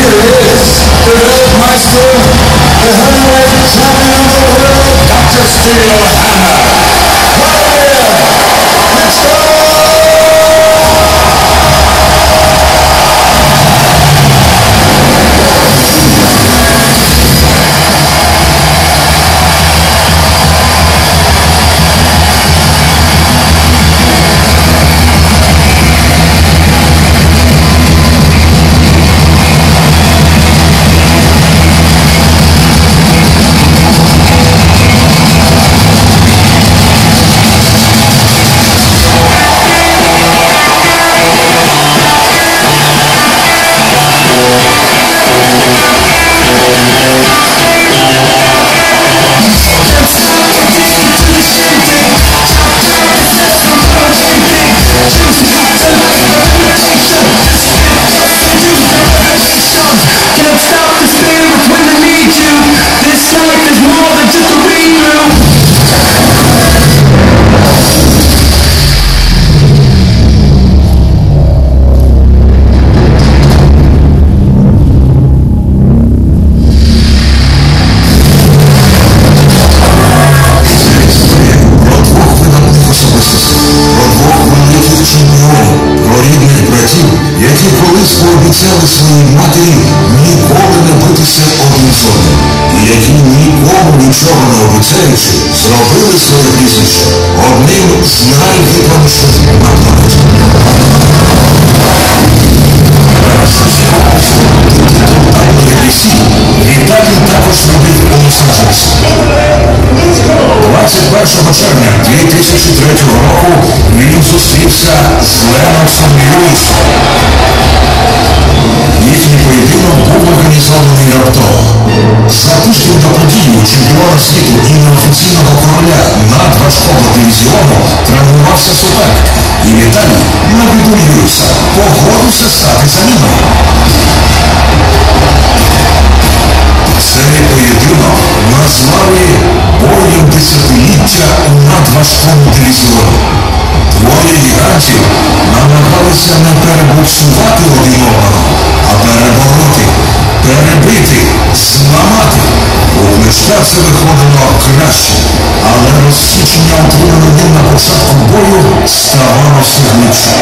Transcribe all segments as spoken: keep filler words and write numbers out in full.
here it is, the Weltmeister, the heavyweight champion of the world, Doctor Steel Hammer. Let's go! Які колись пообіцяли своїй матері ніколи не битися один з одним. І які нікому нічого не обіцяючи, зробили своє прізвище одним з найвідоміших на планеті. Віталій також робив у Лос-Анджелесі. двадцять першого червня дві тисячі третього року він зустрівся з Леноксом Льюісом. Їхній поєдинок був організований раптово. За тиждень до події у чемпіона світу і неофіційного короля надважкого дивізіону травмувався суперник. І Віталій, на біду Льюіса, погодився стати заміною. Цей поєдинок назвали боєм десятиліття у надважкому дивізіоні. Двоє гігантів намагалися не перебуксувати один одного, а перебороти, перебити, зламати. У кличка це виходило краще, але розсічення, отримане ним на початку бою, ставало все глибше.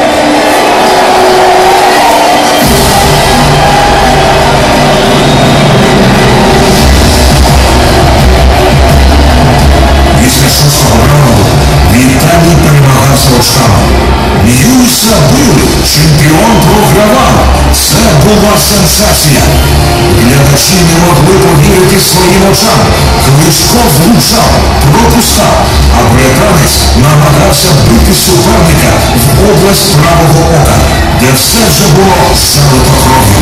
Після шостого раунду Віталій перемагався очками. Льюіса били, чемпіон програвав. Це була сенсація. Глядачі не могли повірити своїм очам. Кличко влучав, пропускав, а британець намагався бити суперника в область правого ока, де все вже було залито кров'ю.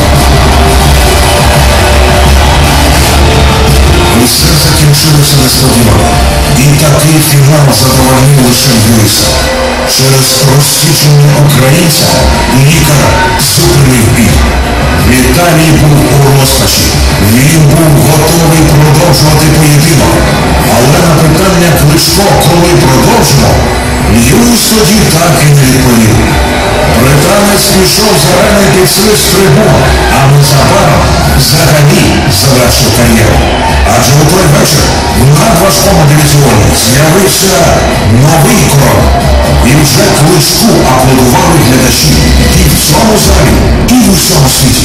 Усе закінчилося несподівано. І такий фінал задовольнив лише Льюіса. Через розсічення українця лікар зупинив бій. Віталій був у розпачі. Він був готовий продовжувати поєдинок. Але на питання Кличко, коли продовжимо, Льюіс тоді так і не відповів. Британець пішов з арени під свист трибун, а незабаром взагалі завершив кар'єру. Адже у той вечір в надважкому дивізіоні з'явився новий король. І вже Кличку аплодували глядачі і в цьому залі, і в усьому світі.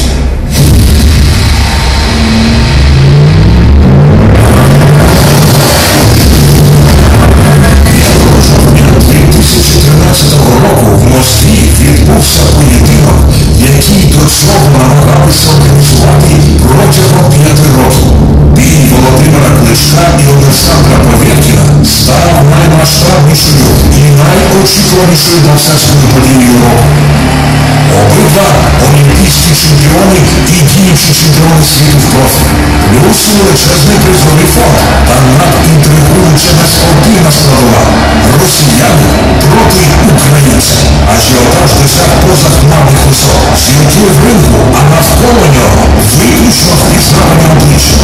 дві тисячі тринадцятого року в Москві відбувся поєдинок, який до цього намагалися організувати протягом п'яти років. Бій Володимира Кличка і Олександра Повєткіна став наймасштабнішою і найочікуванішою боксерською подією року. Обидва олімпійські чемпіони і діючі чемпіони світу в профі. Плюс величезний призовий фонд та надінтригуюча неспортивна складова. Росіяни проти українців. Ажіотаж досяг позахмарних висот. Жінки в ринку, а навколо нього виключно впізнавані обличчя.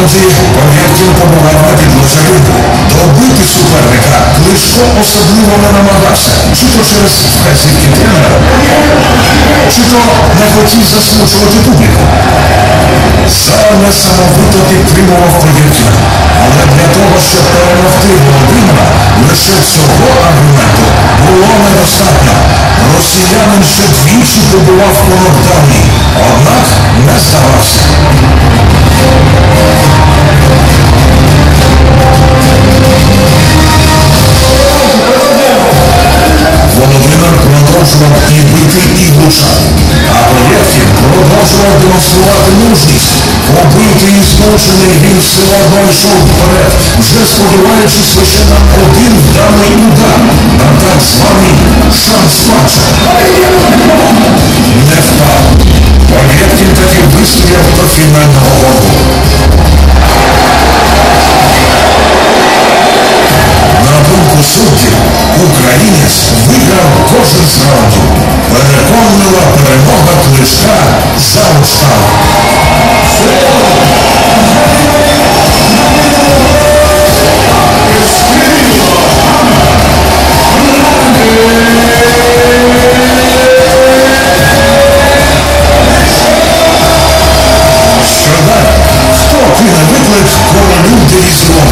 Тоді Повєткін побував на підлозі рингу. Добити суперника Кличко особливо не намагався, чи то через вказівки тренера, чи то не хотів засмучувати публіку. Зал несамовито підтримував Повєткіна, але для того, щоб перемогти Володимира, лише цього аргументу було недостатньо. Росіянин ще двічі побував у нокдауні, однак не здавався. Володимир продовжував і бити, і влучати, а Повєткін продовжував демонструвати мужність. Побитий і змушений, він все одно йшов вперед, вже сподіваючись лише на один вданий удар, на так званий шанс матчу. Не впав. Повєткін таки вистояв до фінального году. На думку суддів, українець виграв кожен з раундів. Переконлива перемога Кличка за устав. Що далі? Хто кине виклик королю дивізіону?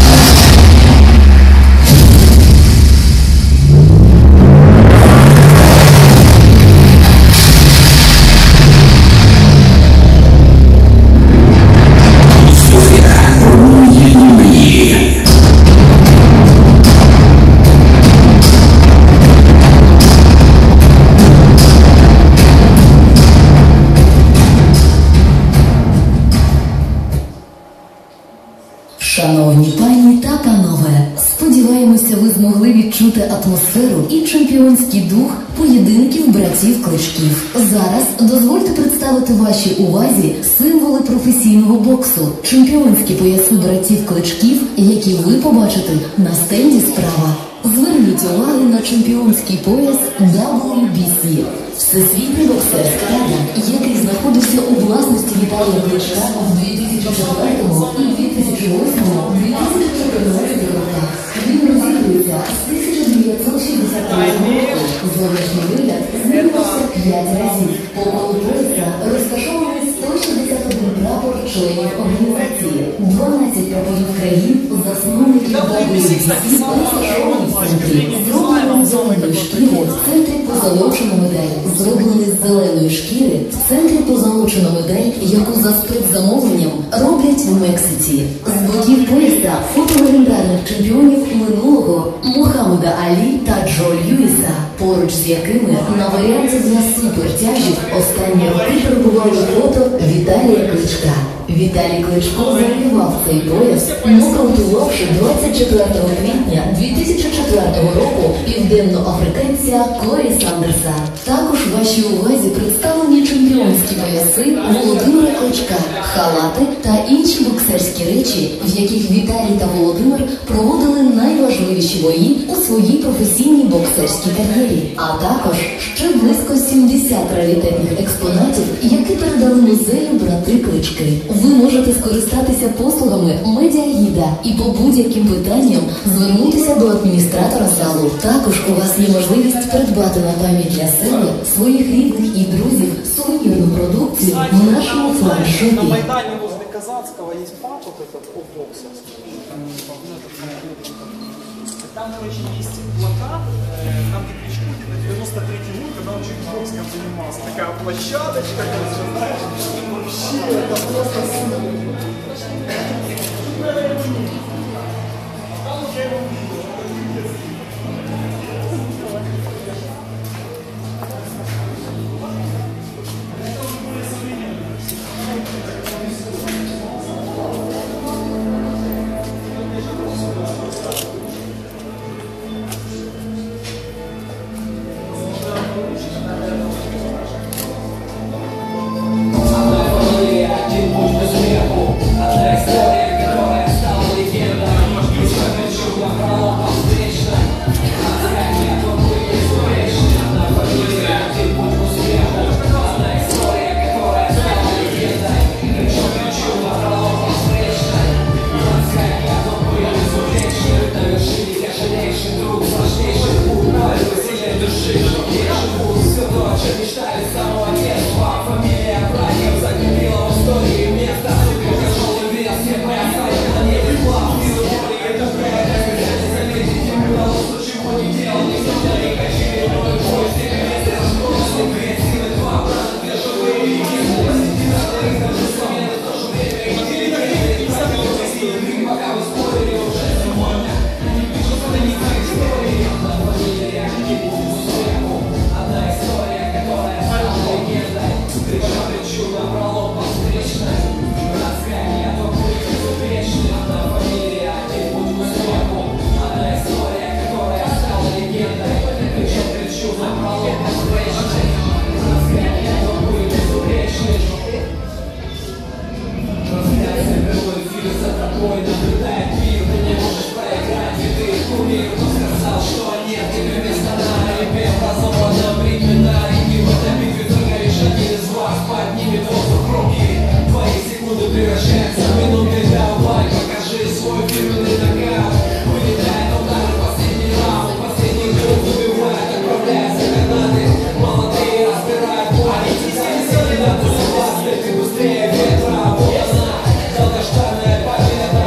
Шановні пані та панове, сподіваємося, ви змогли відчути атмосферу і чемпіонський дух поєдинків братів Кличків. Зараз дозвольте представити вашій увазі символи професійного боксу, чемпіонські пояси братів Кличків, які ви побачите на стенді справа. Зверніть увагу на чемпіонський пояс дабл ю бі сі. Всесвітня боксерська рада, який знаходився у власності Віталія Кличка в дві тисячі четвертому і дві тисячі восьмому - дві тисячі чотирнадцятому роках. Він розігрується з тисяча дев'ятсот шістдесят третього року. Зовнішній вигляд змінювався п'ять разів. По колу пояса розташований сто шістдесят один прапор членів організації. дванадцять прапорів країн, засновників дабл ю бі сі, розташовані в центрі. Зроблено з зеленої шкіри, в центрі позолочена медаль. Зроблений з зеленої шкіри, в центрі позолочена медаль, яку за спецзамовленням роблять в Мексиці. З боків пояса фото легендарних чемпіонів минулого Мухаммеда Алі та Джо Льюіса, поруч з якими на варіанті для супертяжів останні роки перебували фото Віталія Кличка. Віталій Кличко завоював цей пояс, нокаутувавши двадцять четвертого квітня дві тисячі четвертого року південноафриканця Корі Сандерса. Також вашій увазі представлені чемпіонські пояси Володимира Кличка, халати та інші боксерські речі, в яких Віталій та Володимир проводили найважливіші бої у своїй професійній боксерській кар'єрі. А також ще близько сімдесят раритетних експонатів, які передали музею брати Клички. Ви можете скористатися послугами медіагіда і по будь-яким питанням звернутися до адміністратора залу. Також у вас є можливість придбати на пам'ять для себе, своїх рідних і друзів сувенірну продукцію в нашому флеш-шопі. На Майдані возле Казацького є паб вот этот боксерский. Там, короче, есть плакат, там где Кличко на девяносто третий год, когда он кикбоксингом занимался. Такая площадочка, короче, знаешь, вообще это просто супер. Там уже его видел. Один путь до превращается в минуты давай, покажи свой фирменный нокаут. Вылетает удар, последний раунд, последний круг убивает, отправляет за канаты. Молодые разбирают планы, все надо согласны, ты быстрее ветра. Вот она, долгожданная победа.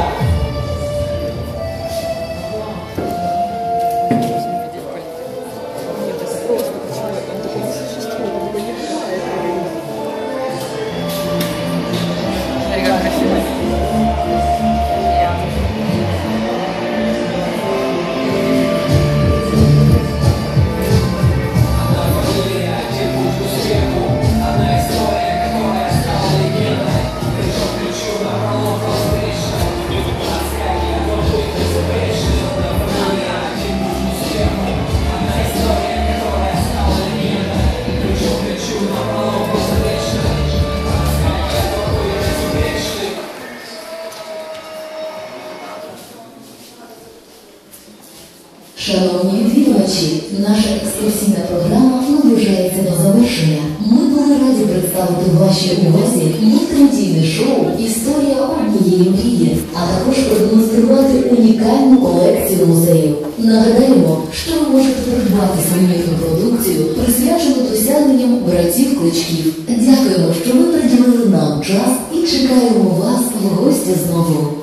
Шановні відвідувачі, наша екскурсійна програма наближається до завершення. Ми були раді представити вашій увазі мультимедійне шоу «Історія однієї мрії», а також продемонструвати унікальну колекцію музею. Нагадаємо, що ви можете придбати сувенірну продукцію, присвячену досягненням братів Кличків. Дякуємо, що ви приділили нам час і чекаємо вас в гості знову.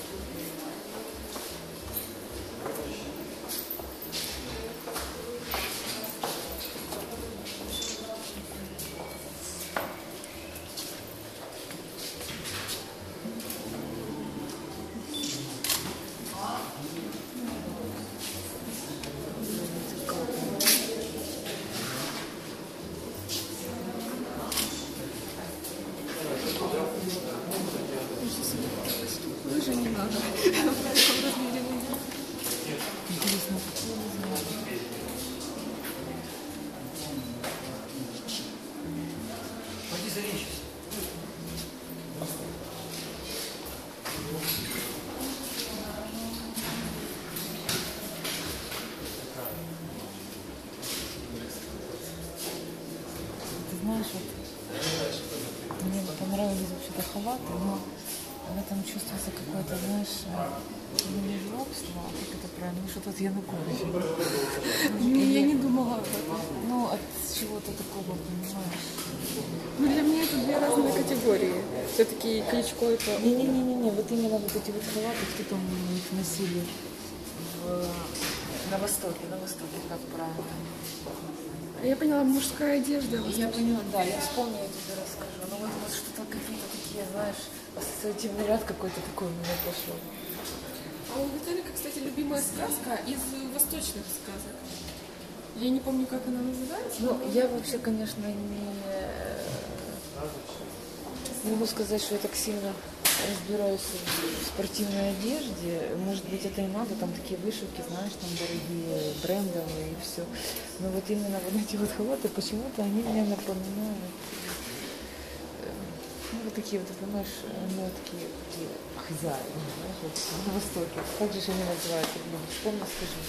Лыжи не надо. Интересно. Пойди заречься. Ты знаешь, вот мне понравились вообще-то халаты, но в этом чувствуется какое-то, знаешь, ну, не жлобство, а как это правильно, что-то от Януковича. Я не думала об этом. Ну, от чего-то такого, понимаешь? Ну, для меня это две разные категории. Все-таки Кличко это... Не-не-не-не, вот именно вот эти вот халаты, кто там их носили в... на Востоке, на Востоке, как правильно. Я поняла, мужская одежда. Я поняла, да, я вспомню, я тебе расскажу. Ну вот, вот что-то какие-то такие, знаешь, ассоциативный ряд какой-то такой у меня пошел. А у Виталика, кстати, любимая сказка из восточных сказок. Я не помню, как она называется. Ну, я вообще, конечно, не, не могу сказать, что я так сильно разбираюсь в спортивной одежде. Может быть, это и надо, там такие вышивки, знаешь, там дорогие, брендовые и все. Но вот именно вот эти вот халаты, почему-то они меня напоминают. Ну, вот такие вот, понимаешь, нотки, такие хозяева, знаешь, вот на Востоке. Как же они называются, блин, вспомни, скажи.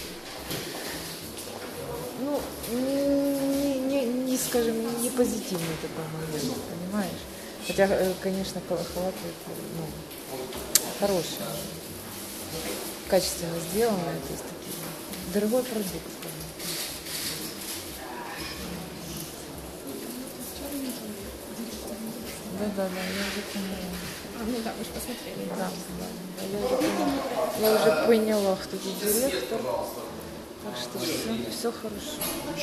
Ну, не, не, не, скажем, не позитивный такой момент, понимаешь? Хотя, конечно, халаты ну, хорошие, качественно сделанные, то есть такие, дорогой продукт. Да-да-да, я уже поняла. А, ну да, вы же посмотрели. Да, да, да, я уже поняла. Я уже поняла, кто тут директор. Так что все, все хорошо.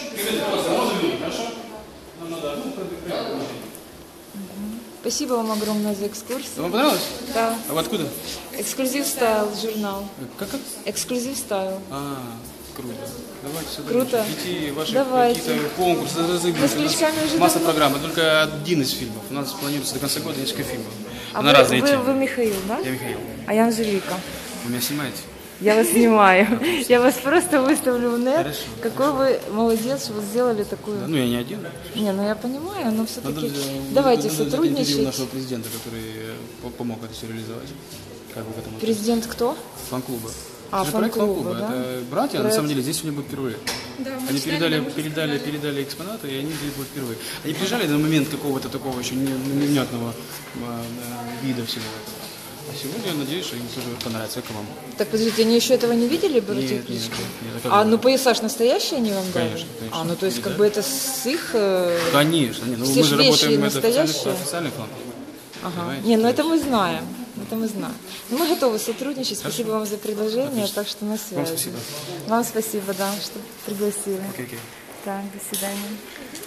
Угу. Спасибо вам огромное за экскурсию. Вам понравилось? Да. А вы откуда? Эксклюзив Стайл журнал. Как как? Эксклюзив Стайл. А, круто. Давайте сюда. Круто. Идти ваши Давайте. какие-то конкурсы, разыгрыши. Вы с Кличками уже масса давно? программ. Это только один из фильмов. У нас планируется до конца года несколько фильмов. А на вы, разные вы, темы. вы Михаил, да? Я Михаил. А я Анжелика. Вы меня снимаете? Я вас снимаю. Я вас просто выставлю в нет. Хорошо. Какой вы молодец, что вы сделали такую... Да, ну я не один. Не, ну я понимаю, но все-таки... Надо, Давайте надо взять интервью сотрудничать. нашего президента, который по- помог это все реализовать. Как вы к этому относитесь? Президент кто? Фан-клуба. А, Это же проект фан-клуба, фан-клуба. да? Это братья, на Проект. самом деле, здесь они будут впервые. Да, мы Они читали, передали, да, мы передали, читали. передали экспонаты, и они здесь будут впервые. Они приезжали на момент какого-то такого еще не- невнятного а, а, вида всего этого. А сегодня, я надеюсь, что им тоже понравится, как и вам. Так, подождите, они еще этого не видели, берут Нет, эти нет, клички? нет, это как А, бы- ну пояса ж настоящие они вам дали? Конечно, конечно. А, ну то есть как Передали. бы это с их... э, Конечно, не, ну Все мы ж же вещи работаем, это официальный, настоящие? официальный фонд. Ага. Понимаете? Не, ну То это есть- мы знаем. Это мы знаем. Ну, мы готовы сотрудничать. Спасибо вам за предложение. Отлично. Так что на связи. Вам спасибо. Вам спасибо, да, что пригласили. Окей, окей. Так, до свидания.